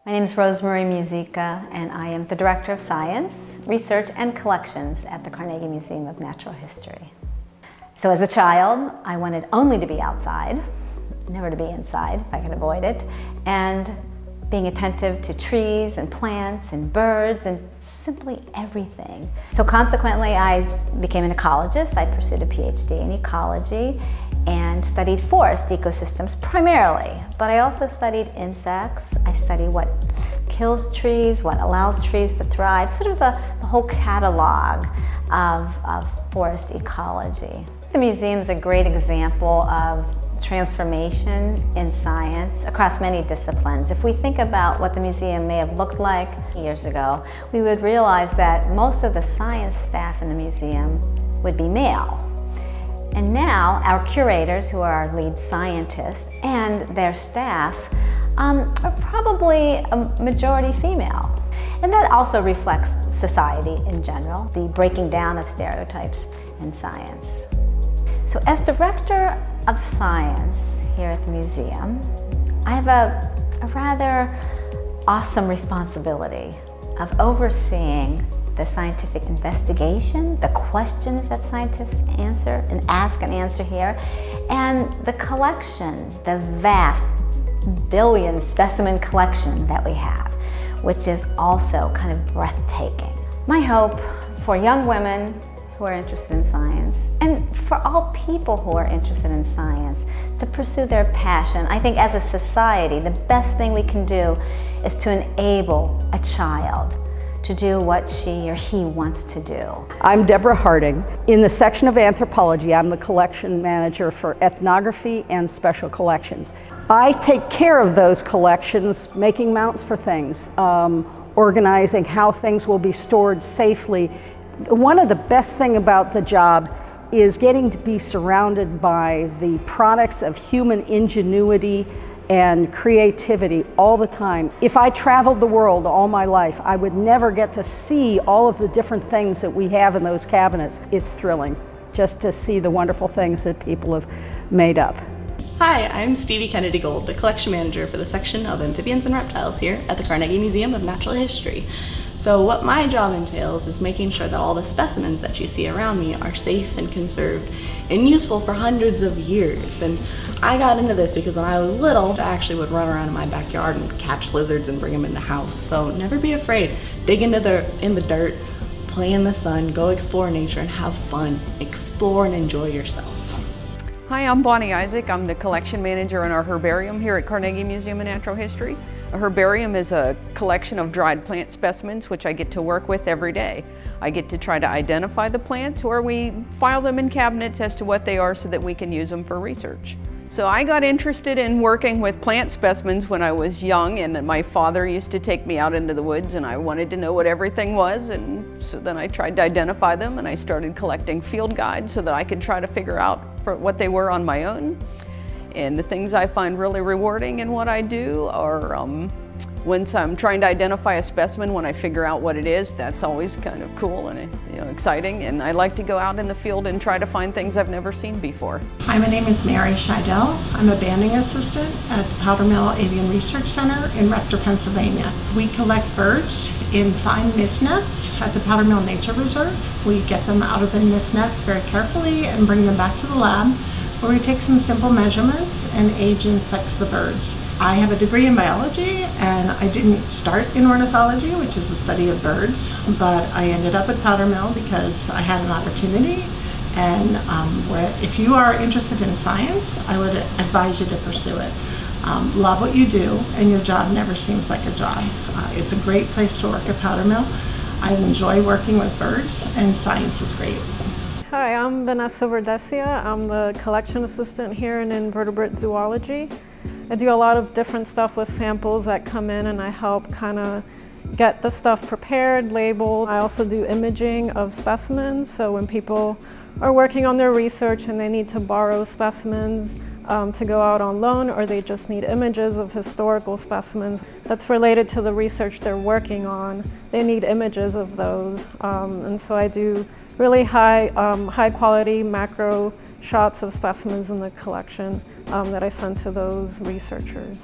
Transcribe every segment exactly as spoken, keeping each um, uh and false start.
My name is Rosemary Musica, and I am the Director of Science, Research and Collections at the Carnegie Museum of Natural History. So as a child, I wanted only to be outside, never to be inside if I could avoid it, and being attentive to trees and plants and birds and simply everything. So consequently, I became an ecologist. I pursued a PhD in ecology and studied forest ecosystems primarily, but I also studied insects. I studied what kills trees, what allows trees to thrive, sort of the, the whole catalog of, of forest ecology. The museum is a great example of transformation in science across many disciplines. If we think about what the museum may have looked like years ago, we would realize that most of the science staff in the museum would be male. And now our curators, who are our lead scientists, and their staff um, are probably a majority female. And that also reflects society in general, the breaking down of stereotypes in science. So as Director of Science here at the museum, I have a, a rather awesome responsibility of overseeing the scientific investigation, the questions that scientists answer and ask and answer here, and the collections, the vast billion specimen collection that we have, which is also kind of breathtaking. My hope for young women who are interested in science, and for all people who are interested in science, to pursue their passion. I think as a society, the best thing we can do is to enable a child to do what she or he wants to do. I'm Deborah Harding. In the section of anthropology, I'm the collection manager for ethnography and special collections. I take care of those collections, making mounts for things, um, organizing how things will be stored safely. One of the best things about the job is getting to be surrounded by the products of human ingenuity and creativity all the time. If I traveled the world all my life, I would never get to see all of the different things that we have in those cabinets. It's thrilling just to see the wonderful things that people have made up. Hi, I'm Stevie Kennedy Gold, the collection manager for the section of amphibians and reptiles here at the Carnegie Museum of Natural History. So what my job entails is making sure that all the specimens that you see around me are safe and conserved and useful for hundreds of years. And I got into this because when I was little, I actually would run around in my backyard and catch lizards and bring them in the house. So never be afraid. Dig into the, in the dirt, play in the sun, go explore nature and have fun. Explore and enjoy yourself. Hi, I'm Bonnie Isaac. I'm the collection manager in our herbarium here at Carnegie Museum of Natural History. A herbarium is a collection of dried plant specimens which I get to work with every day. I get to try to identify the plants, or we file them in cabinets as to what they are so that we can use them for research. So I got interested in working with plant specimens when I was young, and my father used to take me out into the woods and I wanted to know what everything was, and so then I tried to identify them and I started collecting field guides so that I could try to figure out for what they were on my own. And the things I find really rewarding in what I do are um, once I'm trying to identify a specimen, when I figure out what it is, that's always kind of cool and you know, exciting. And I like to go out in the field and try to find things I've never seen before. Hi, my name is Mary Scheidel. I'm a banding assistant at the Powder Mill Avian Research Center in Rector, Pennsylvania. We collect birds in fine mist nets at the Powder Mill Nature Reserve. We get them out of the mist nets very carefully and bring them back to the lab, where we take some simple measurements and age and sex the birds. I have a degree in biology, and I didn't start in ornithology, which is the study of birds, but I ended up at Powder Mill because I had an opportunity. And um, where, if you are interested in science, I would advise you to pursue it. Um, love what you do, and your job never seems like a job. Uh, it's a great place to work at Powder Mill. I enjoy working with birds, and science is great. Hi, I'm Vanessa Verdesia. I'm the collection assistant here in invertebrate zoology. I do a lot of different stuff with samples that come in, and I help kind of get the stuff prepared, labeled. I also do imaging of specimens, so when people are working on their research and they need to borrow specimens um, to go out on loan, or they just need images of historical specimens that's related to the research they're working on, they need images of those. Um, and so I do really high, um, high quality macro shots of specimens in the collection um, that I send to those researchers.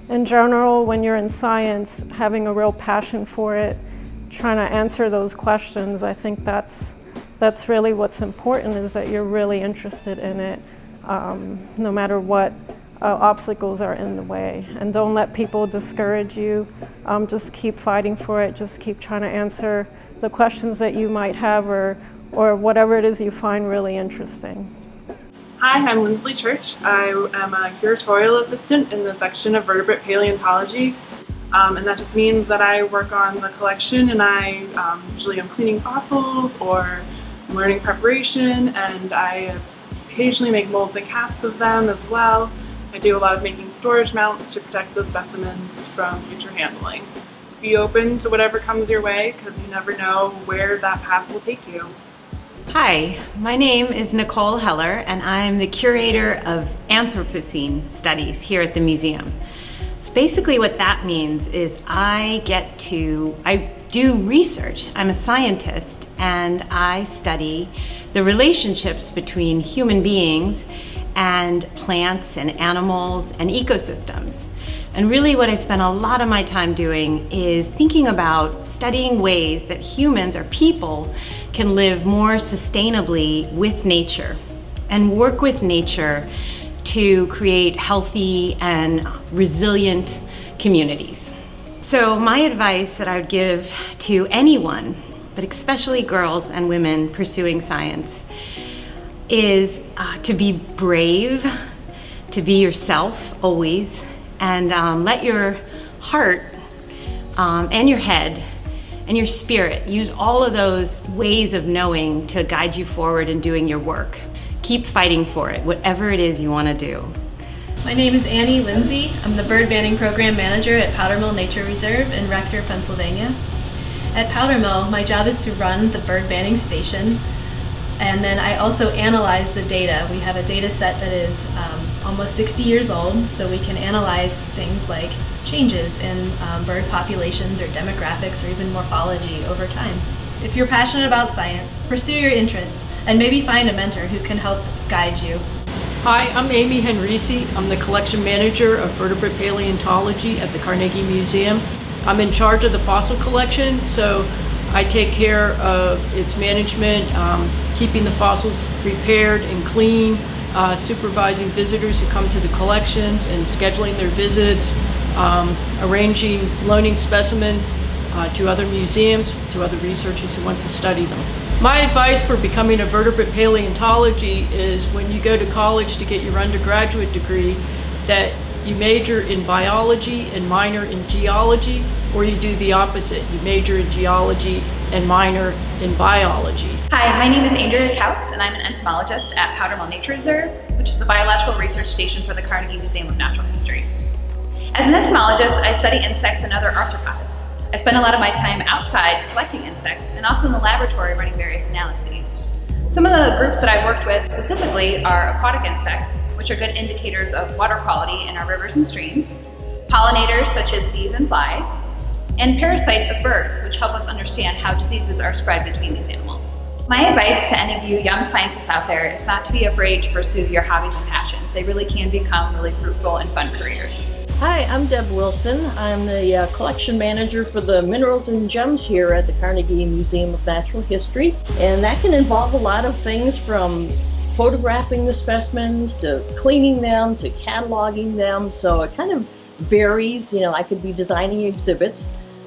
in general, when you're in science, having a real passion for it, trying to answer those questions, I think that's, that's really what's important, is that you're really interested in it, um, no matter what uh, obstacles are in the way. And don't let people discourage you. Um, just keep fighting for it. Just keep trying to answer the questions that you might have, or, or whatever it is you find really interesting. Hi, I'm Lindsley Church. I am a curatorial assistant in the section of vertebrate paleontology, um, and that just means that I work on the collection, and I um, usually am cleaning fossils or learning preparation, and I occasionally make molds and casts of them as well. I do a lot of making storage mounts to protect the specimens from future handling. Be open to whatever comes your way, because you never know where that path will take you. Hi, my name is Nicole Heller, and I'm the curator of Anthropocene studies here at the museum. So basically what that means is I get to, I do research. I'm a scientist, and I study the relationships between human beings and plants and animals and ecosystems. And really what I spend a lot of my time doing is thinking about studying ways that humans or people can live more sustainably with nature and work with nature to create healthy and resilient communities. So my advice that I would give to anyone, but especially girls and women pursuing science, is uh, to be brave, to be yourself always, and um, let your heart um, and your head and your spirit use all of those ways of knowing to guide you forward in doing your work. Keep fighting for it, whatever it is you want to do. My name is Annie Lindsay. I'm the Bird Banding Program Manager at Powder Mill Nature Reserve in Rector, Pennsylvania. At Powder Mill, my job is to run the bird banding station, and then I also analyze the data. We have a data set that is um, almost sixty years old, so we can analyze things like changes in um, bird populations or demographics or even morphology over time. If you're passionate about science, pursue your interests and maybe find a mentor who can help guide you. Hi, I'm Amy Henrici. I'm the collection manager of vertebrate paleontology at the Carnegie Museum. I'm in charge of the fossil collection, so I take care of its management, um, keeping the fossils prepared and clean, uh, supervising visitors who come to the collections and scheduling their visits, um, arranging loaning specimens uh, to other museums, to other researchers who want to study them. My advice for becoming a vertebrate paleontology is when you go to college to get your undergraduate degree, that you major in biology and minor in geology, or you do the opposite. You major in geology and minor in biology. Hi, my name is Andrea Kautz, and I'm an entomologist at Powder Mill Nature Reserve, which is the biological research station for the Carnegie Museum of Natural History. As an entomologist, I study insects and other arthropods. I spend a lot of my time outside collecting insects and also in the laboratory running various analyses. Some of the groups that I've worked with specifically are aquatic insects, which are good indicators of water quality in our rivers and streams, pollinators such as bees and flies, and parasites of birds, which help us understand how diseases are spread between these animals. My advice to any of you young scientists out there is not to be afraid to pursue your hobbies and passions. They really can become really fruitful and fun careers. Hi, I'm Deb Wilson. I'm the uh, collection manager for the minerals and gems here at the Carnegie Museum of Natural History. And that can involve a lot of things, from photographing the specimens to cleaning them to cataloging them. So it kind of varies. You know, I could be designing exhibits.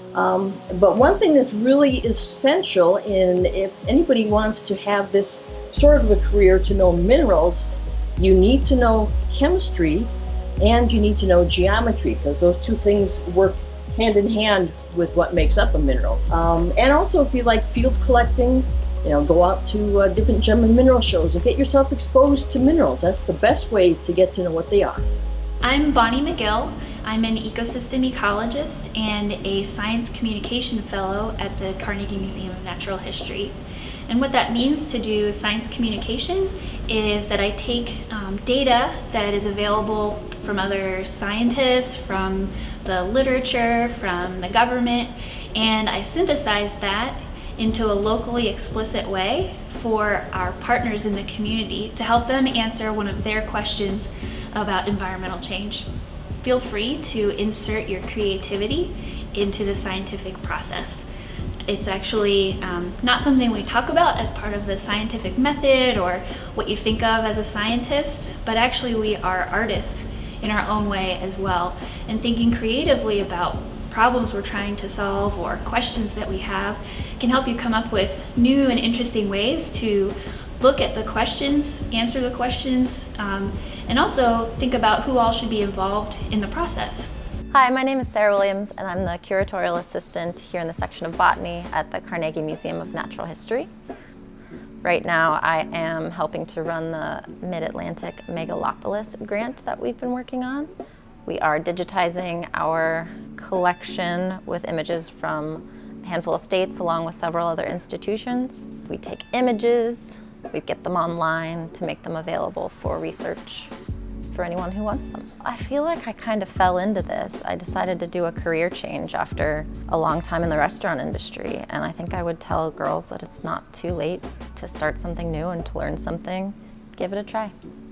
Um, but one thing that's really essential, in if anybody wants to have this sort of a career, to know minerals, you need to know chemistry and you need to know geometry, because those two things work hand in hand with what makes up a mineral. Um, and also, if you like field collecting, you know, go out to uh, different gem and mineral shows and get yourself exposed to minerals. That's the best way to get to know what they are. I'm Bonnie McGill. I'm an ecosystem ecologist and a science communication fellow at the Carnegie Museum of Natural History. And what that means to do science communication is that I take um, data that is available from other scientists, from the literature, from the government, and I synthesize that into a locally explicit way for our partners in the community to help them answer one of their questions about environmental change. feel free to insert your creativity into the scientific process. It's actually um, not something we talk about as part of the scientific method or what you think of as a scientist, but actually we are artists in our own way as well, and thinking creatively about problems we're trying to solve or questions that we have can help you come up with new and interesting ways to look at the questions, answer the questions, um, and also think about who all should be involved in the process. Hi, my name is Sarah Williams, and I'm the curatorial assistant here in the section of botany at the Carnegie Museum of Natural History. Right now I am helping to run the Mid-Atlantic Megalopolis grant that we've been working on. We are digitizing our collection with images from a handful of states along with several other institutions. We take images, we get them online to make them available for research for anyone who wants them. I feel like I kind of fell into this. I decided to do a career change after a long time in the restaurant industry, and I think I would tell girls that it's not too late to start something new and to learn something. Give it a try.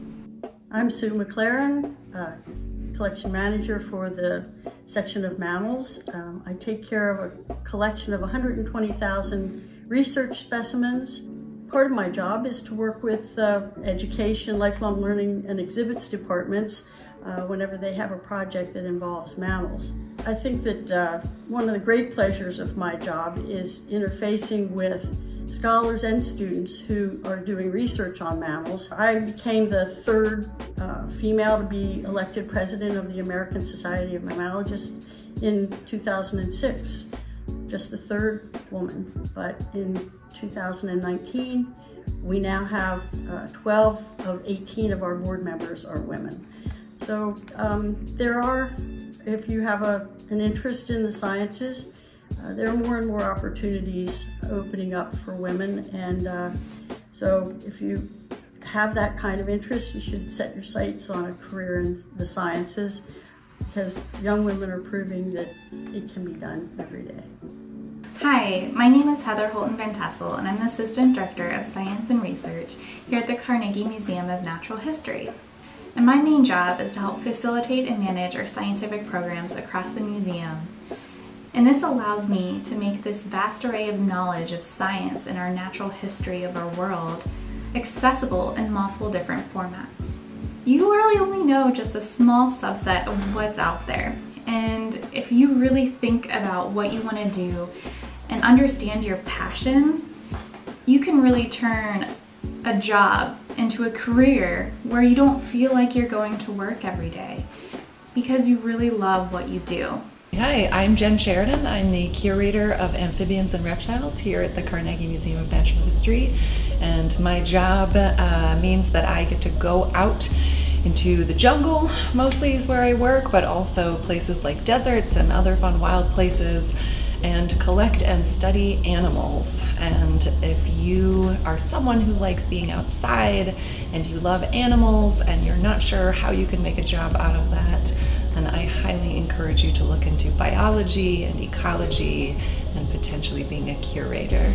I'm Sue McLaren, uh, collection manager for the section of mammals. Um, I take care of a collection of one hundred twenty thousand research specimens. Part of my job is to work with uh, education, lifelong learning, and exhibits departments uh, whenever they have a project that involves mammals. I think that uh, one of the great pleasures of my job is interfacing with scholars and students who are doing research on mammals. I became the third uh, female to be elected president of the American Society of Mammalogists in two thousand six. Just the third woman, but in two thousand nineteen, we now have uh, twelve of eighteen of our board members are women. So um, there are, if you have a, an interest in the sciences, uh, there are more and more opportunities opening up for women. And uh, so if you have that kind of interest, you should set your sights on a career in the sciences, because young women are proving that it can be done every day. Hi, my name is Heather Holton Van Tassel, and I'm the Assistant Director of Science and Research here at the Carnegie Museum of Natural History. And my main job is to help facilitate and manage our scientific programs across the museum. And this allows me to make this vast array of knowledge of science and our natural history of our world accessible in multiple different formats. You really only know just a small subset of what's out there. And if you really think about what you want to do and understand your passion, you can really turn a job into a career where you don't feel like you're going to work every day because you really love what you do. Hi, I'm Jen Sheridan. I'm the curator of amphibians and reptiles here at the Carnegie Museum of Natural History, and my job uh, means that I get to go out into the jungle, mostly is where I work, but also places like deserts and other fun wild places, and collect and study animals. And if you are someone who likes being outside and you love animals and you're not sure how you can make a job out of that, then I highly encourage you to look into biology and ecology and potentially being a curator.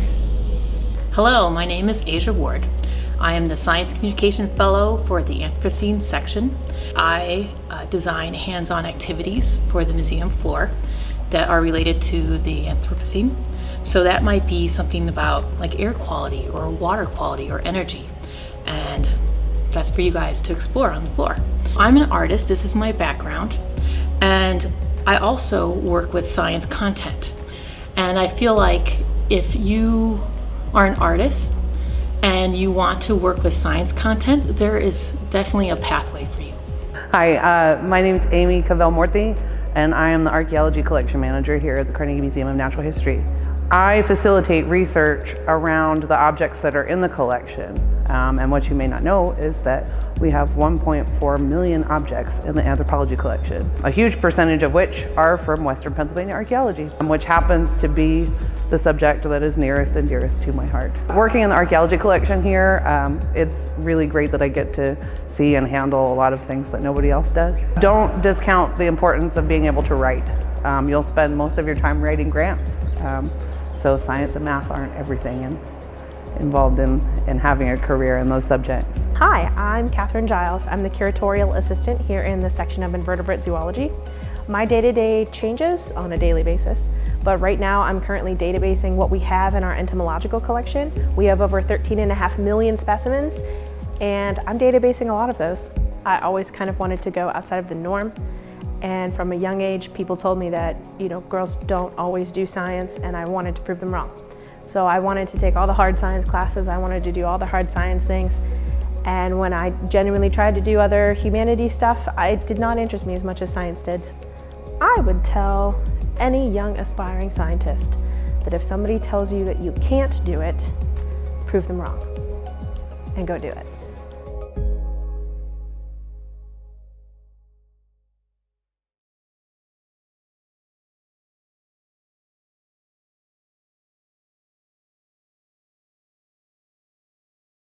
Hello, my name is Asia Ward. I am the Science Communication Fellow for the Anthropocene section. I uh, design hands-on activities for the museum floor that are related to the Anthropocene. So that might be something about like air quality or water quality or energy. And that's for you guys to explore on the floor. I'm an artist, this is my background. And I also work with science content. And I feel like if you are an artist and you want to work with science content, there is definitely a pathway for you. Hi, uh, my name is Amy Cavell-Morthy, and I am the Archaeology Collection Manager here at the Carnegie Museum of Natural History. I facilitate research around the objects that are in the collection. Um, and what you may not know is that we have one point four million objects in the anthropology collection, a huge percentage of which are from Western Pennsylvania archaeology, which happens to be the subject that is nearest and dearest to my heart. Working in the archaeology collection here, um, it's really great that I get to see and handle a lot of things that nobody else does. Don't discount the importance of being able to write. Um, you'll spend most of your time writing grants. Um, so science and math aren't everything in, involved in, in having a career in those subjects. Hi, I'm Catherine Giles. I'm the curatorial assistant here in the section of invertebrate zoology. My day-to-day changes on a daily basis, but right now I'm currently databasing what we have in our entomological collection. We have over thirteen and a half million specimens, and I'm databasing a lot of those. I always kind of wanted to go outside of the norm, and from a young age people told me that, you know, girls don't always do science, and I wanted to prove them wrong. So I wanted to take all the hard science classes, I wanted to do all the hard science things, and when I genuinely tried to do other humanities stuff, it did not interest me as much as science did. I would tell any young aspiring scientist that if somebody tells you that you can't do it, prove them wrong and go do it.